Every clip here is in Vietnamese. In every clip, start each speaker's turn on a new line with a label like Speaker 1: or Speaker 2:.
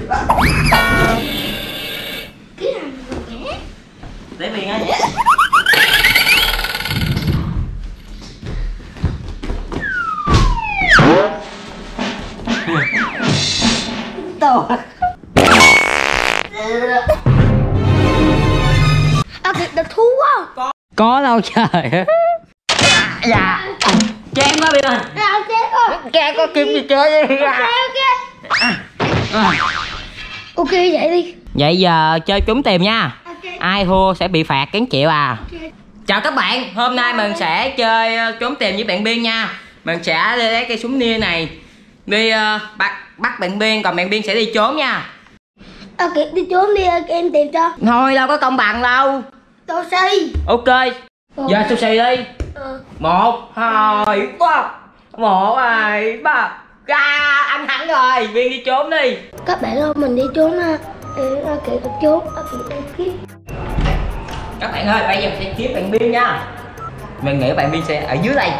Speaker 1: Cái này nhé.
Speaker 2: Để Biên á nhé. Tao
Speaker 1: Kiệt địch thú quá.
Speaker 2: có đâu trời. Dạ chém quá Biên ơi.
Speaker 1: Nào chết rồi.
Speaker 2: Cha có kiếm gì chơi đi.
Speaker 1: Ok vậy đi.
Speaker 2: Vậy giờ chơi trốn tìm nha.
Speaker 1: Ok.
Speaker 2: Ai thua sẽ bị phạt kén triệu à. Chào các bạn, hôm nay mình sẽ chơi trốn tìm với bạn Biên nha. Mình sẽ lấy cây súng nia này đi bắt bạn Biên, còn bạn Biên sẽ đi trốn nha.
Speaker 1: Kiệt đi trốn đi, em tìm cho.
Speaker 2: Thôi đâu có công bằng đâu.
Speaker 1: Tôi si.
Speaker 2: Ok, giờ xù xì đi. 1, 2, 3. 1, 2, 3. Ra, anh thắng rồi, Biên đi trốn đi.
Speaker 1: Các bạn ơi, mình đi trốn ha. Kiệt đi trốn, Kiệt đi kiếm.
Speaker 2: Các bạn ơi, bây giờ mình sẽ kiếm bạn Biên nha. Mình nghĩ bạn Biên sẽ ở dưới đây.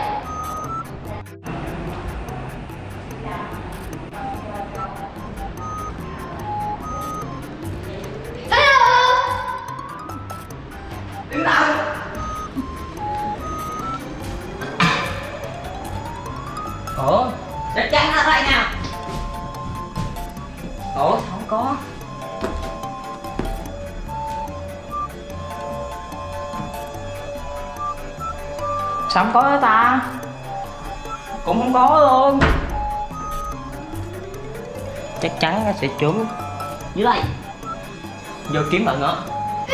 Speaker 2: Đứng lại. Ủa, chắc chắn ở đây nè. Ủa, không có. Sao không có đó ta? Cũng không có luôn. Chắc chắn nó sẽ trốn dưới đây. Vô kiếm bạn nữa.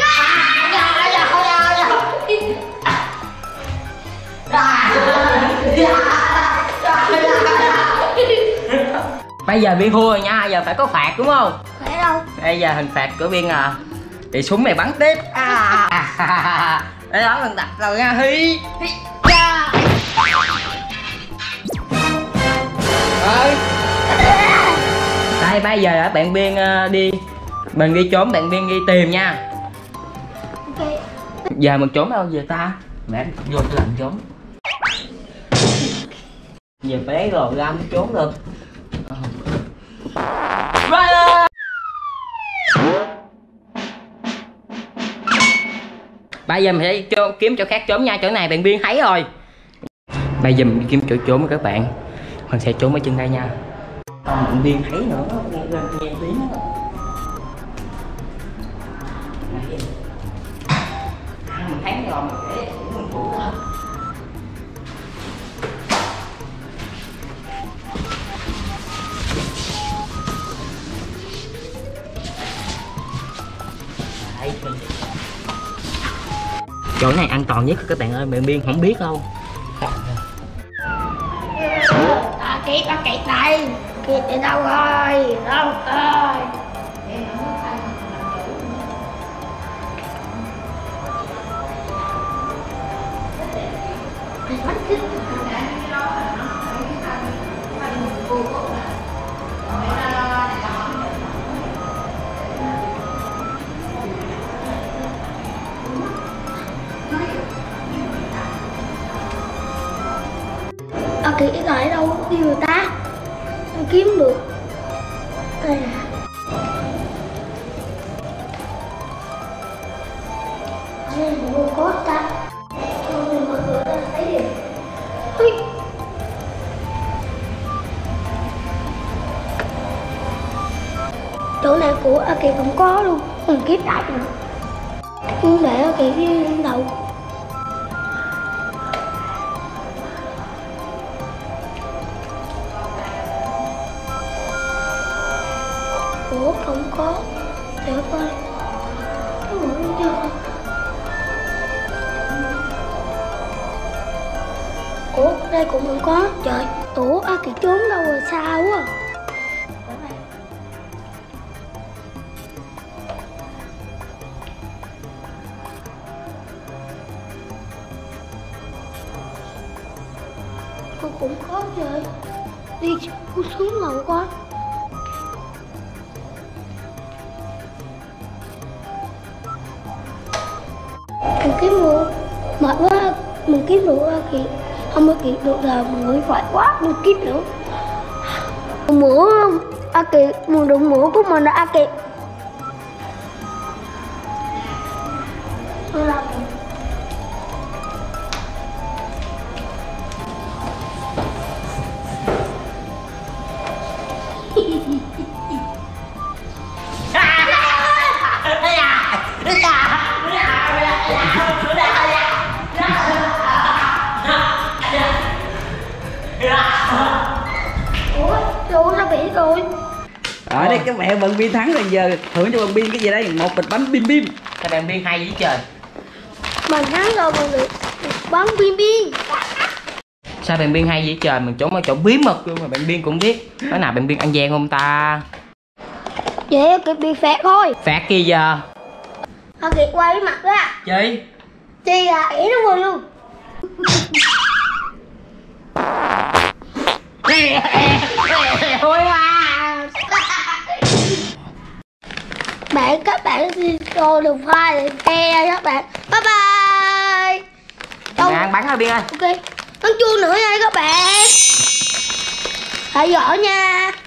Speaker 2: Bây giờ Biên thua rồi nha, giờ phải có phạt đúng không?
Speaker 1: Phải đâu?
Speaker 2: Bây giờ hình phạt của Biên là thì súng này bắn tiếp. Để đó mình đặt rồi nha. Hi. Rồi. Đây bây giờ bạn Biên đi, mình đi trốn, bạn Biên đi tìm nha.
Speaker 1: Ok.
Speaker 2: Giờ mình trốn đâu giờ ta? Mẹ vô cho lạnh trốn. Giờ phải lấy đồ ra mới trốn được. Bây giờ mình sẽ kiếm chỗ khác trốn nha, chỗ này bạn Biên thấy rồi. Bây giờ mình kiếm chỗ trốn các bạn. Mình sẽ trốn ở chân đây nha. Còn bạn Biên thấy nữa, nghe tiếng đó. Mình thấy rồi mình để mình phủ thôi. Chỗ này an toàn nhất các bạn ơi, bạn Biên không biết đâu.
Speaker 1: Kiệt đây. Kiệt đi đâu rồi? Đâu rồi? Kiệt ở đâu đi người ta? Không kiếm được. Đây nè. Ở đây là có ta. Mình mở cửa ra thấy gì? Ui. Chỗ này của Kiệt không có luôn, không kiếm lại nữa. Không để Kiệt đi đầu. Ủa không có. Để coi. Cái mũi không chưa. Ủa đây cũng không có. Trời. Ủa Kiệt trốn đâu rồi sao quá. Con cũng có trời. Đi xuống lầu coi. Mình kiếm được mệt quá, mình kiếm được Kiệt không có Kiệt được là mình phải quá, mình kiếm nữa. Bữa A Kiệt, mùi đụng mũi của mình là A Kiệt. Tôi làm Ủa sao bị rồi?
Speaker 3: Ở đây các bạn Bận Biên thắng rồi, giờ thưởng cho Bận Biên cái gì đây? Một bịch bánh bim bim.
Speaker 2: Các bạn Biên hay dữ trời.
Speaker 1: Mình thắng rồi mình được bắn bim bim.
Speaker 2: Sao bạn Biên hay dữ trời, mình trốn ở chỗ bí mật luôn mà bạn Biên cũng biết. Nói nào bạn Biên ăn gian không ta?
Speaker 1: Vậy Kiệt bị phạt thôi.
Speaker 2: Phạt kia giờ.
Speaker 1: A Kiệt quay cái mặt ra.
Speaker 2: Chị
Speaker 1: Chi là ỉ nó quên luôn.
Speaker 2: thôi à.
Speaker 1: Các bạn đi coi được file để share các bạn. Bye bye.
Speaker 2: Mẹ ăn bắn thôi Biên ơi.
Speaker 1: Ok. Bắn chuông nữa nha các bạn. Hãy gõ nha.